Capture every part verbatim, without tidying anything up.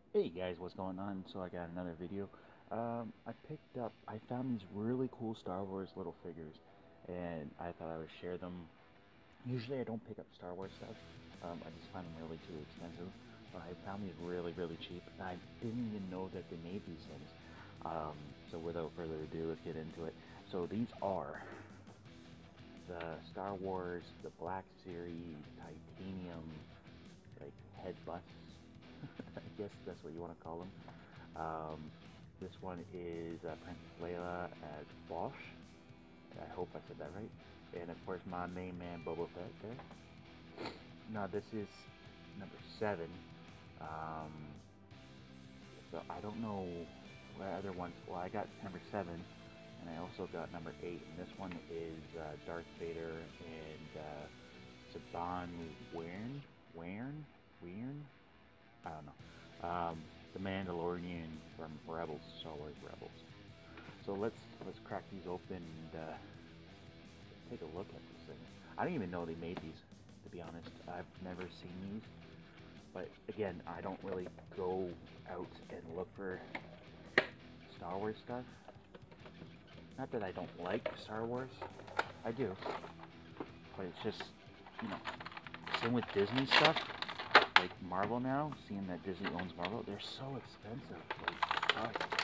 Hey guys, what's going on? So I got another video. Um, I picked up, I found these really cool Star Wars little figures, and I thought I would share them. Usually I don't pick up Star Wars stuff. Um, I just find them really too expensive. But I found these really, really cheap, and I didn't even know that they made these things. Um, so without further ado, let's get into it. So these are the Star Wars, the Black Series titanium, like head busts. I guess that's what you want to call them. Um, this one is uh, Princess Leia as Bosch. I hope I said that right. And of course, my main man Boba Fett there. Now this is number seven. Um, so I don't know what other ones. Well, I got number seven, and I also got number eight. And this one is uh, Darth Vader and uh, Saban Wern, Wern, Wern. I don't know. Um, the Mandalorian from Rebels, Star Wars Rebels. So let's let's crack these open and uh, take a look at this thing. I didn't even know they made these. To be honest, I've never seen these. But again, I don't really go out and look for Star Wars stuff. Not that I don't like Star Wars, I do. But it's just, you know, same with Disney stuff. Like Marvel now, seeing that Disney owns Marvel, they're so expensive. Like, God.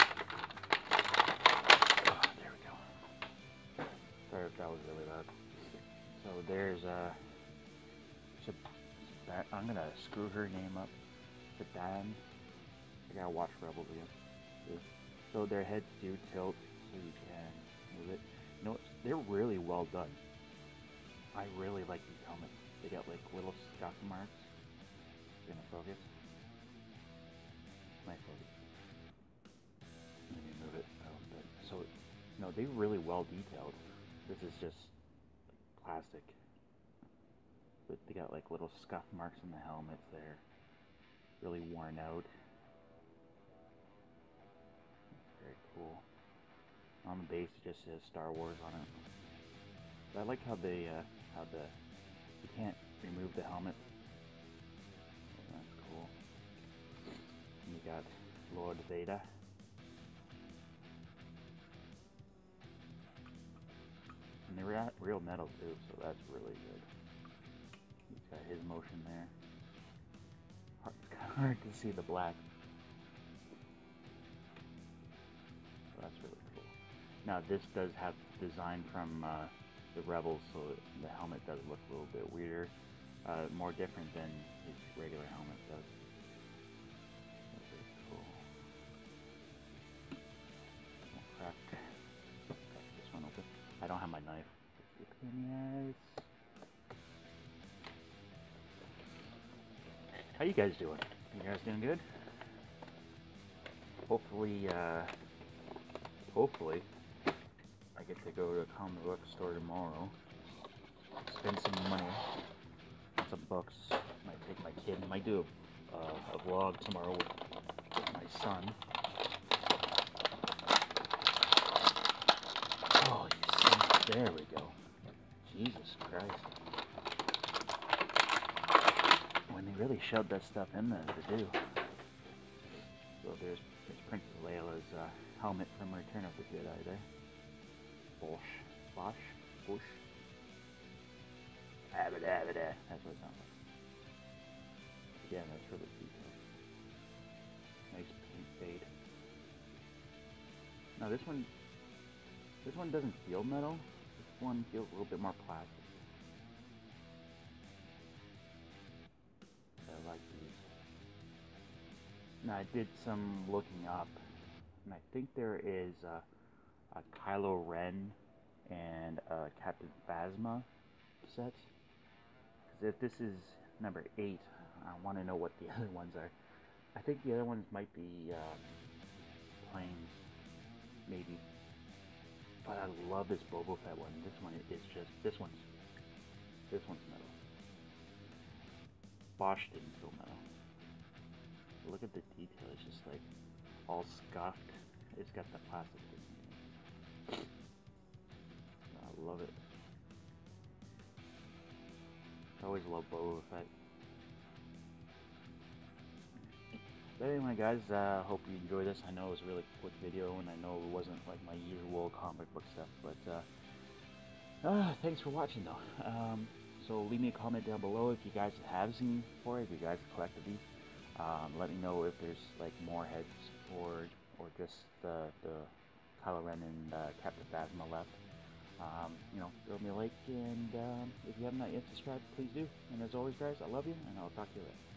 Oh, there we go. Sorry if that was really loud. So there's uh, Sab- I'm gonna screw her name up. Saban. I gotta watch Rebels again. So their heads do tilt, so you can move it. You know, they're really well done. I really like these helmets. They got like little scuff marks. Gonna focus. My focus. Let me move it a little bit. So, no, they're really well detailed. This is just plastic, but they got like little scuff marks in the helmets there. Really worn out. Very cool. On the base, it just says Star Wars on it. But I like how they, uh, how the you can't remove the helmet. That's cool. And you got Lord Vader. And they're real metal too, so that's really good. He's got his motion there. It's kind of hard to see the black. So that's really cool. Now this does have design from uh, the Rebels, so the helmet does look a little bit weirder. Uh, more different than his regular helmet does. That's very cool. I'll crack, crack this one open. I don't have my knife. Yes. How you guys doing? You guys doing good? Hopefully, uh, hopefully, I get to go to a comic book store tomorrow. Spend some money on some books. Might take my kid. Might do a, uh, a vlog tomorrow with, with my son. Oh, you see? There we go. Jesus Christ. When they really shoved that stuff in there to do. So there's, there's Princess Leia's uh, helmet from Return of the Jedi there. Bosch. Bosch? Bosch? Abada, abada. That's what it sounds like. Again, that's really detailed. Nice paint fade. Now this one, this one doesn't feel metal. This one feels a little bit more plastic. I like these. Now I did some looking up, and I think there is a, a Kylo Ren and a Captain Phasma set. Because if this is number eight, I want to know what the other ones are. I think the other ones might be um, planes, maybe. But I love this Boba Fett one. This one is just, this one's, this one's metal. Bosch didn't feel metal. Look at the detail. It's just like all scuffed. It's got the plastic. I love it. I always love Boba Fett. But anyway, guys, uh, hope you enjoyed this. I know it was a really quick video, and I know it wasn't like my usual comic book stuff, but uh, uh, thanks for watching, though. Um, so leave me a comment down below if you guys have seen before, if you guys collected these. Um, let me know if there's like more heads, or or just the the Kylo Ren and uh, Captain Phasma left. Um, you know, throw me a like, and um, if you have not yet subscribed, please do. And as always, guys, I love you, and I'll talk to you later.